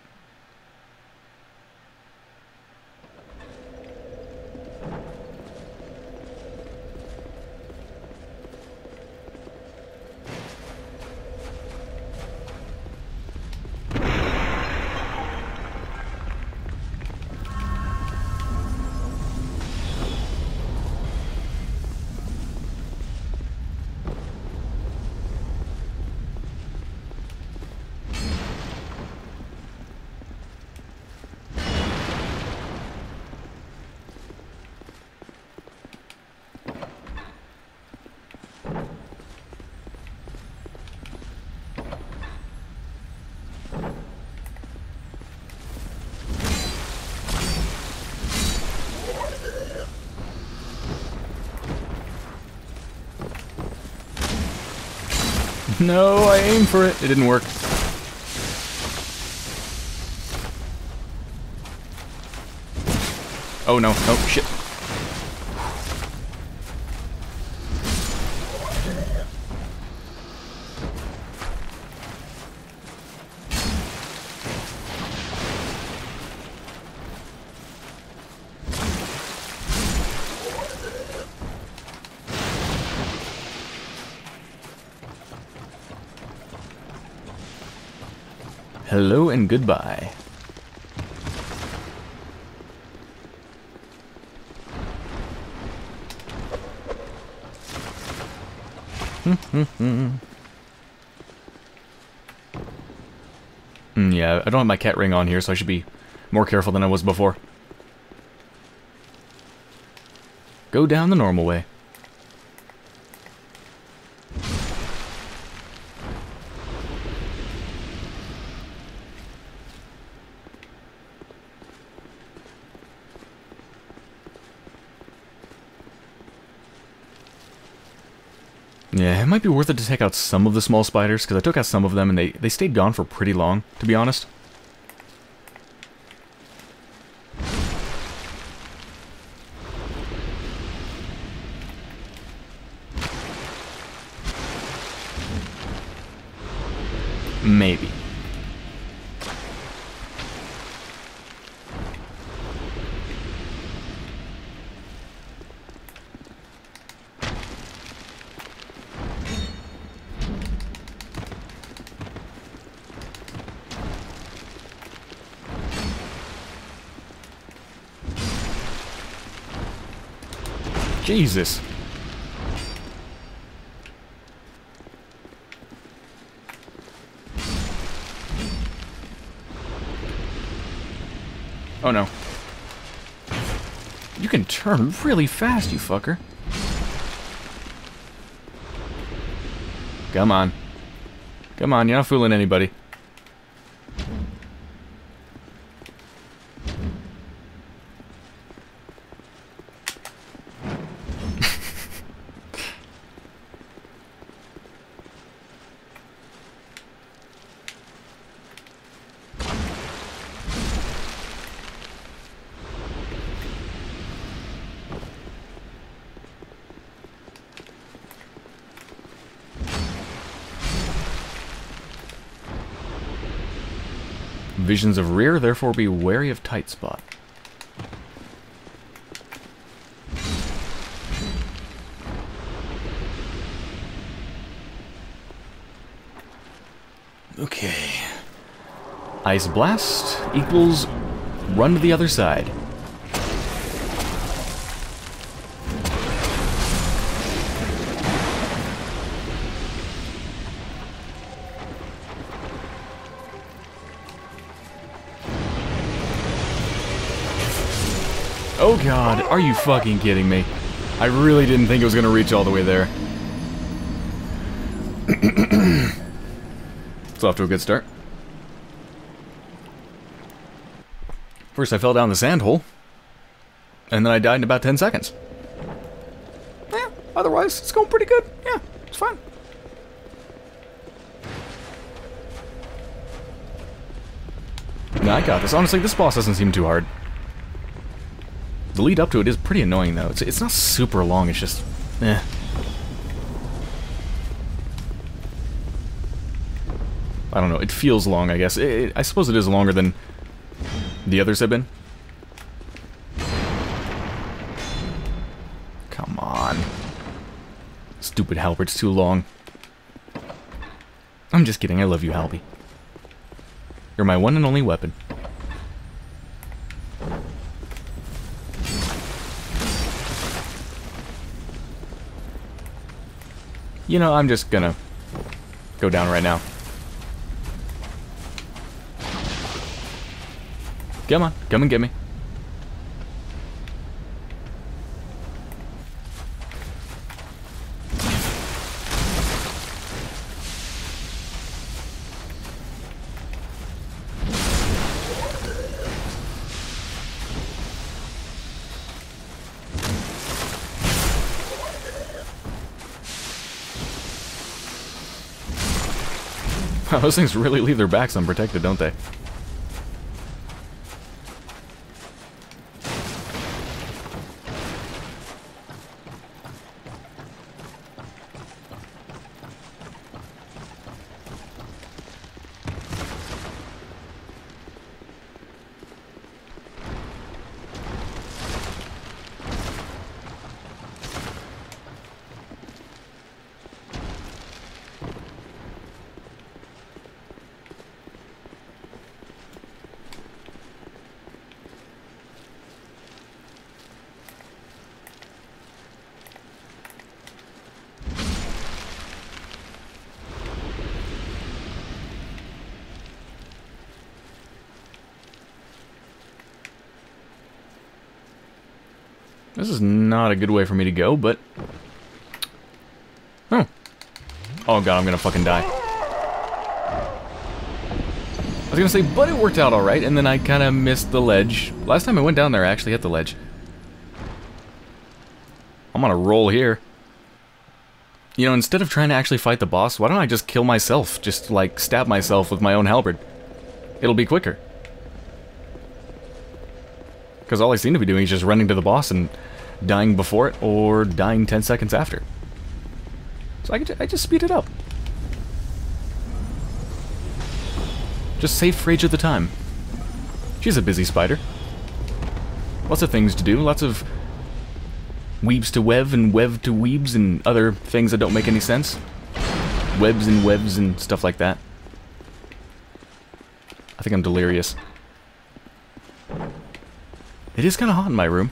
No, I aimed for it. It didn't work. Oh no. Oh shit. Hello and goodbye. mm, yeah, I don't have my cat ring on here, so I should be more careful than I was before. Go down the normal way. Yeah, it might be worth it to take out some of the small spiders, because I took out some of them and they, they stayed gone for pretty long, to be honest. Maybe. Jesus. Oh no. You can turn really fast, you fucker. Come on. Come on, you're not fooling anybody. Visions of rear, therefore be wary of tight spot. Okay. Ice blast equals run to the other side. Oh god, are you fucking kidding me? I really didn't think it was gonna reach all the way there. It's off to a good start. First I fell down the sand hole, and then I died in about ten seconds. Yeah, otherwise it's going pretty good. Yeah, it's fine. No, I got this. Honestly, this boss doesn't seem too hard. The lead up to it is pretty annoying, though. It's, it's not super long, it's just... eh. I don't know, it feels long, I guess. It, it, I suppose it is longer than the others have been. Come on. Stupid halberd's too long. I'm just kidding, I love you, Halby. You're my one and only weapon. You know, I'm just gonna go down right now. Come on, come and get me. Those things really leave their backs unprotected, don't they? This is not a good way for me to go, but... Oh. Oh god, I'm gonna fucking die. I was gonna say, but it worked out alright, and then I kinda missed the ledge. Last time I went down there, I actually hit the ledge. I'm on a roll here. You know, instead of trying to actually fight the boss, why don't I just kill myself? Just, like, stab myself with my own halberd. It'll be quicker. Because all I seem to be doing is just running to the boss and dying before it, or dying ten seconds after. So I, could, I just speed it up. Just save for age at the time. She's a busy spider. Lots of things to do, lots of weebs to wev and wev to weebs and other things that don't make any sense. Webs and webs and stuff like that. I think I'm delirious. It is kind of hot in my room.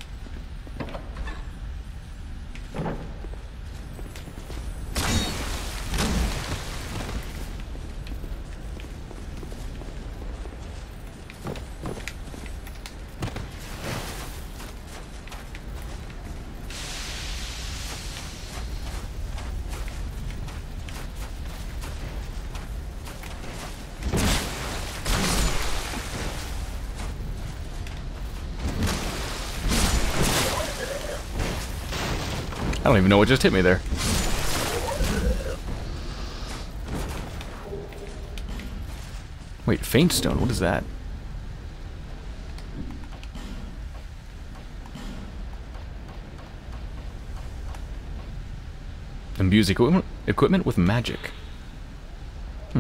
I don't even know what just hit me there. Wait, faint stone, what is that? Imbues equipment, equipment with magic. Hmm.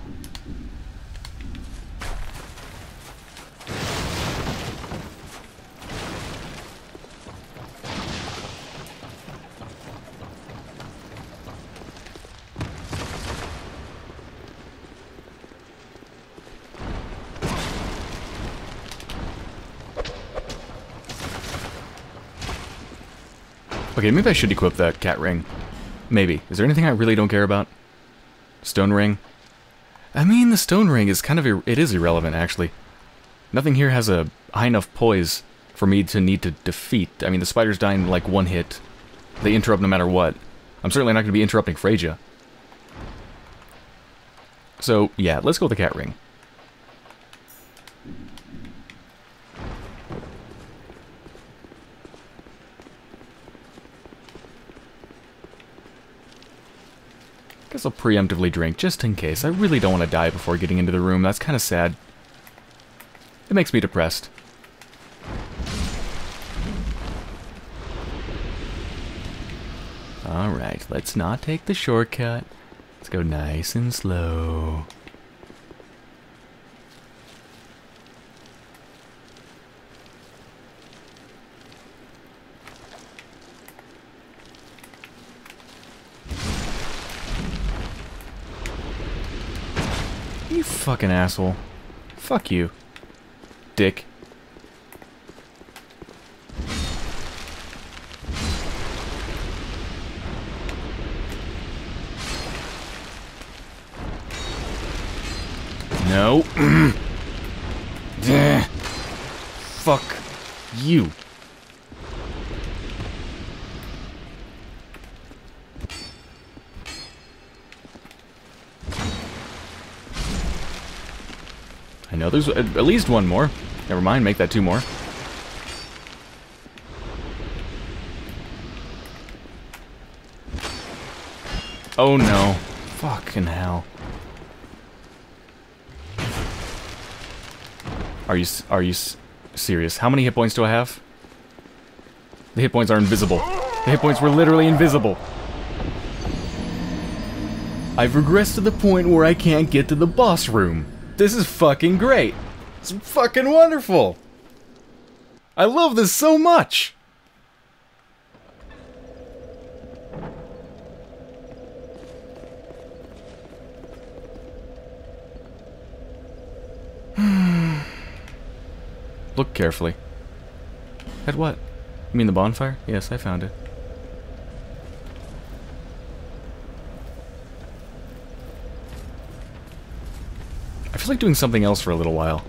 Okay, maybe I should equip that cat ring. Maybe. Is there anything I really don't care about? Stone ring? I mean, the stone ring is kind of... Ir it is irrelevant, actually. Nothing here has a high enough poise for me to need to defeat. I mean, the spiders die in, like, one hit. They interrupt no matter what. I'm certainly not going to be interrupting Freya. So, yeah, let's go with the cat ring. Guess I'll preemptively drink, just in case. I really don't want to die before getting into the room. That's kind of sad. It makes me depressed. Alright, let's not take the shortcut. Let's go nice and slow. You fucking asshole. Fuck you. Dick. No. Fuck you. I know there's at least one more. Never mind, make that two more. Oh no. Fucking hell. Are you are you serious? How many hit points do I have? The hit points are invisible. The hit points were literally invisible. I've regressed to the point where I can't get to the boss room. This is fucking great. It's fucking wonderful. I love this so much. Look carefully. At what? You mean the bonfire? Yes, I found it. I feel like doing something else for a little while.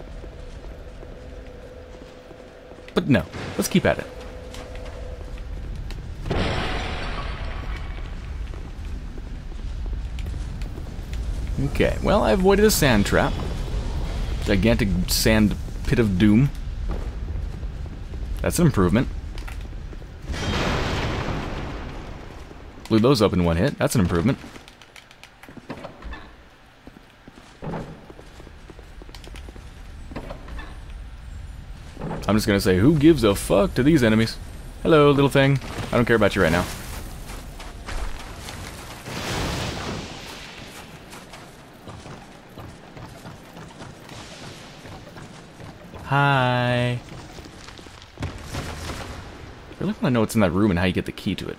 But no, let's keep at it. Okay, well, I avoided a sand trap. Gigantic sand pit of doom. That's an improvement. Blew those up in one hit. That's an improvement. I'm just gonna say, who gives a fuck to these enemies? Hello, little thing. I don't care about you right now. Hi. I really want to know what's in that room and how you get the key to it.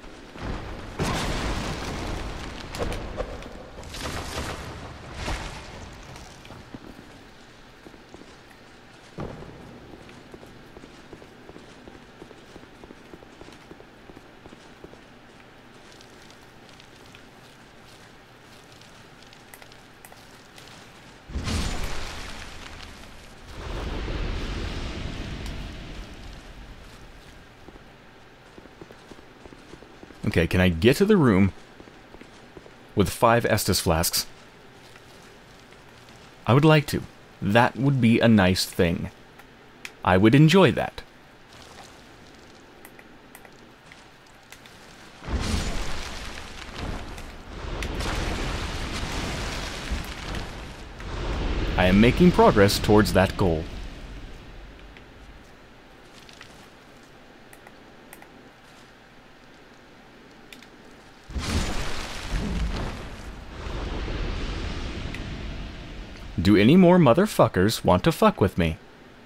Okay, can I get to the room with five Estus flasks? I would like to. That would be a nice thing. I would enjoy that. I am making progress towards that goal. Do any more motherfuckers want to fuck with me?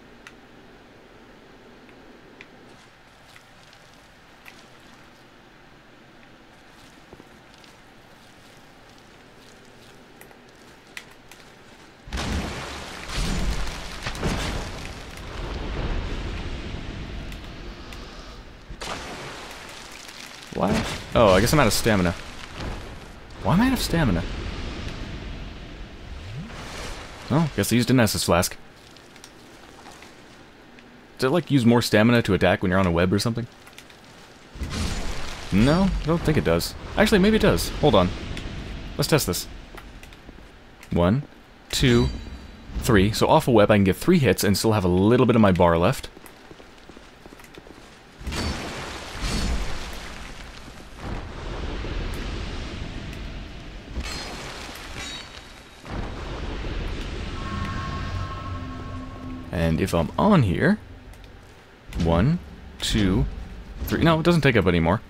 Why? Oh, I guess I'm out of stamina. Why am I out of stamina? Oh, guess I used an Estus flask. Does it, like, use more stamina to attack when you're on a web or something? No, I don't think it does. Actually, maybe it does. Hold on. Let's test this. One, two, three. So off a web I can get three hits and still have a little bit of my bar left. And if I'm on here, one, two, three. No, it doesn't take up anymore.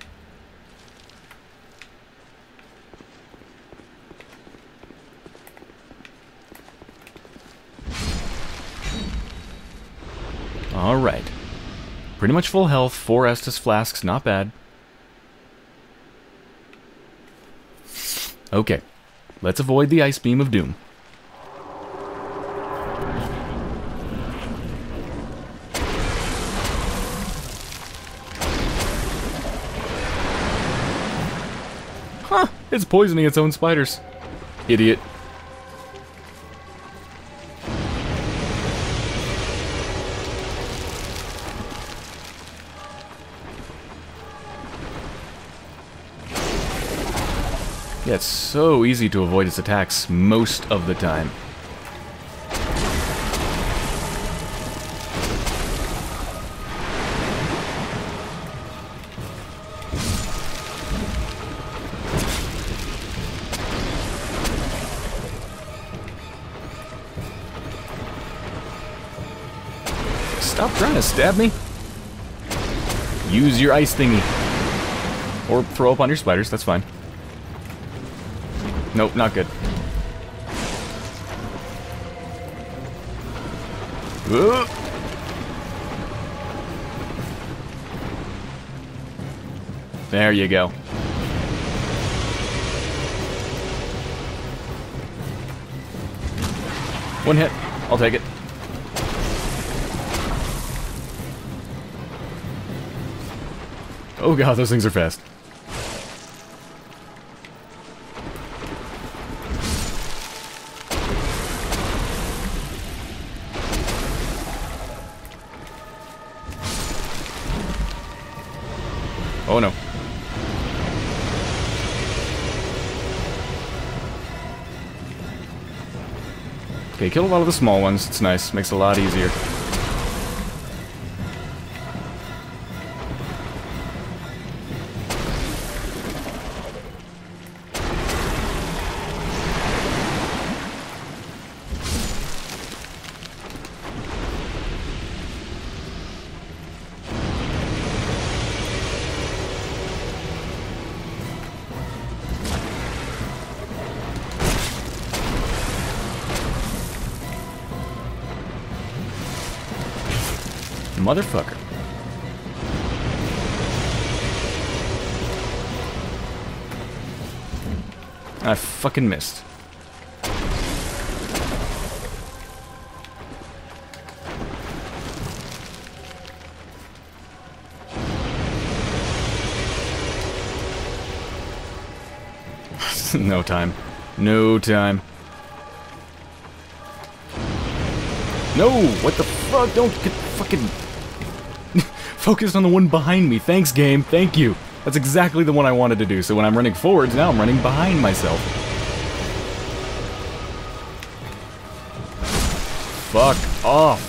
Alright. Pretty much full health, four Estus flasks, not bad. Okay. Let's avoid the Ice Beam of Doom. Huh, it's poisoning its own spiders. Idiot. Yeah, it's so easy to avoid its attacks most of the time. Stop trying to stab me. Use your ice thingy. Or throw up on your spiders, that's fine. Nope, not good. Whoa. There you go. One hit. I'll take it. Oh god, those things are fast. Oh no. Okay, kill a lot of the small ones. It's nice. Makes it a lot easier. Motherfucker. I fucking missed. No time. No time. No! What the fuck? Don't get fucking... Focused on the one behind me. Thanks, game. Thank you. That's exactly the one I wanted to do. So when I'm running forwards, now I'm running behind myself. Fuck off.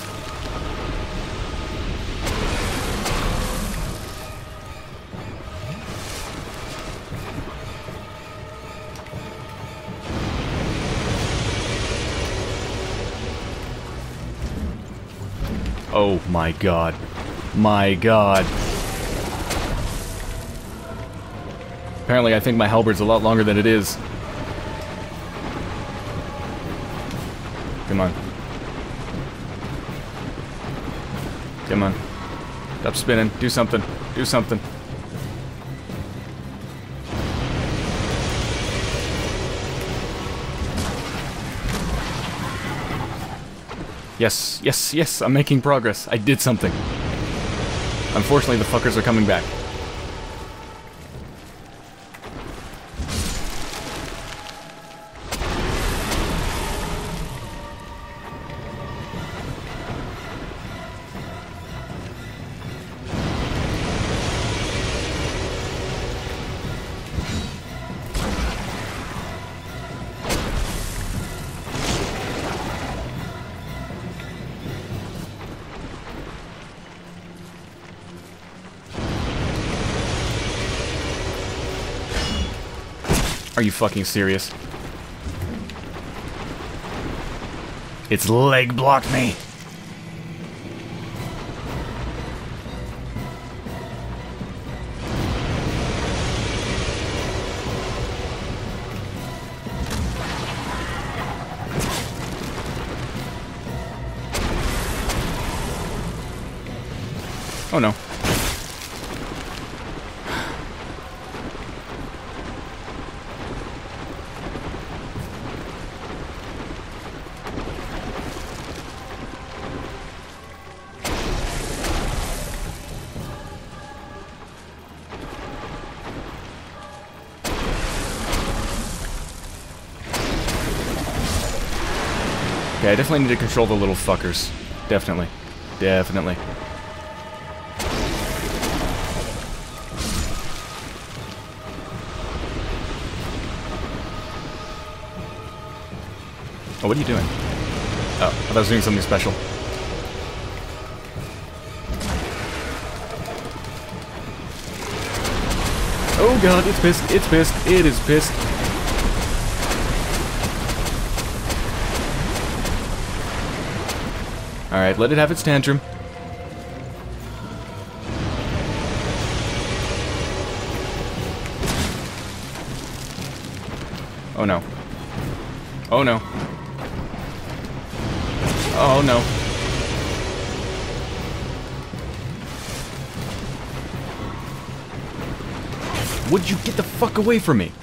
Oh my god. My god. Apparently I think my halberd's a lot longer than it is. Come on. Come on. Stop spinning. Do something. Do something. Yes, yes, yes, I'm making progress. I did something. Unfortunately, the fuckers are coming back. Are you fucking serious? Its leg blocked me. Oh no. Okay, I definitely need to control the little fuckers. Definitely. Definitely. Oh, what are you doing? Oh, I thought I was doing something special. Oh god, it's pissed. It's pissed. It is pissed. Alright, let it have its tantrum. Oh no. Oh no. Oh no. Would you get the fuck away from me?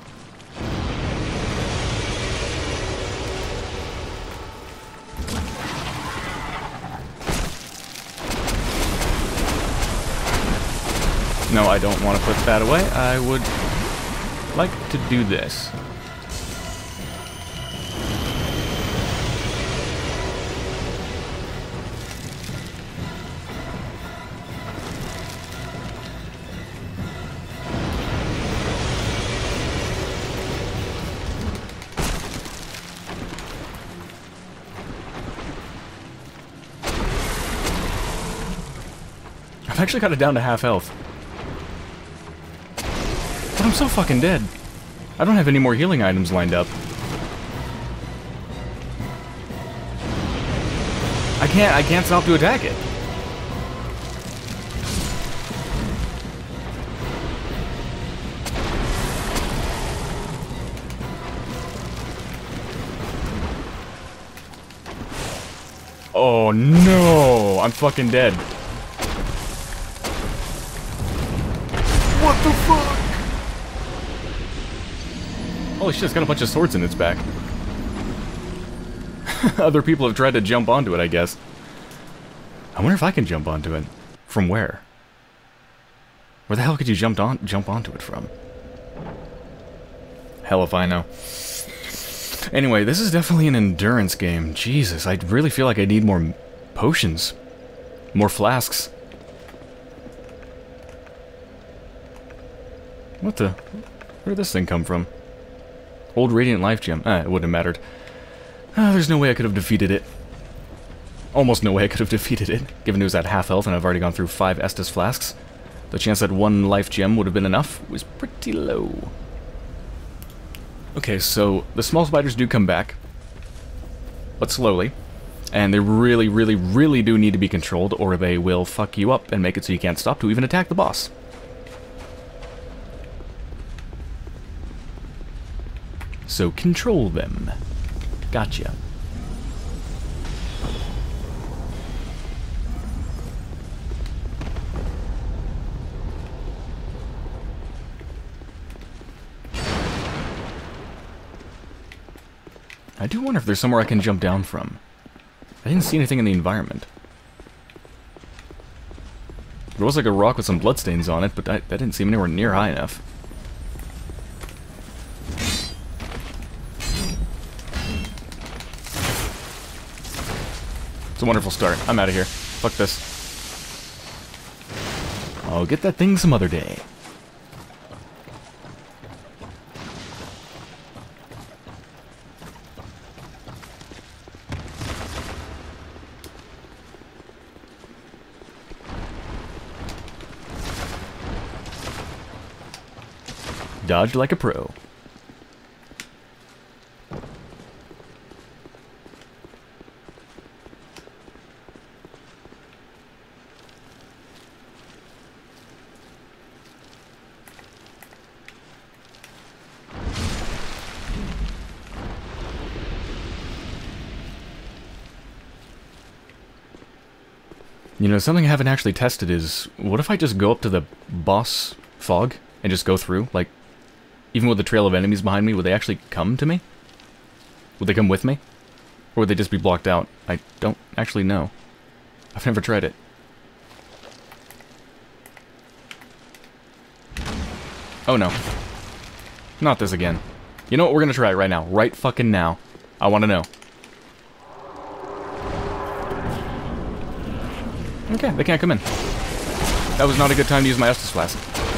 No, I don't want to put that away. I would like to do this. I've actually got it down to half health. But I'm so fucking dead. I don't have any more healing items lined up. I can't, I can't stop to attack it. Oh no, I'm fucking dead. What the fuck? Holy shit, it's got a bunch of swords in its back. Other people have tried to jump onto it, I guess. I wonder if I can jump onto it. From where? Where the hell could you jump on jump onto it from? Hell if I know. Anyway, this is definitely an endurance game. Jesus, I really feel like I need more potions. More flasks. What the? Where did this thing come from? Old Radiant Life Gem. Ah, it wouldn't have mattered. Ah, there's no way I could have defeated it. Almost no way I could have defeated it, given it was at half health and I've already gone through five Estus flasks. The chance that one life gem would have been enough was pretty low. Okay, so the small spiders do come back, but slowly. And they really, really, really do need to be controlled, or they will fuck you up and make it so you can't stop to even attack the boss. So control them. Gotcha. I do wonder if there's somewhere I can jump down from. I didn't see anything in the environment. There was like a rock with some bloodstains on it, but I, that didn't seem anywhere near high enough. It's a wonderful start. I'm out of here. Fuck this. I'll get that thing some other day. Dodged like a pro. You know, something I haven't actually tested is, what if I just go up to the boss fog and just go through? Like, even with the trail of enemies behind me, would they actually come to me? Would they come with me? Or would they just be blocked out? I don't actually know. I've never tried it. Oh no. Not this again. You know what, we're gonna try it right now. Right fucking now. I wanna know. Okay, they can't come in. That was not a good time to use my Estus Flask.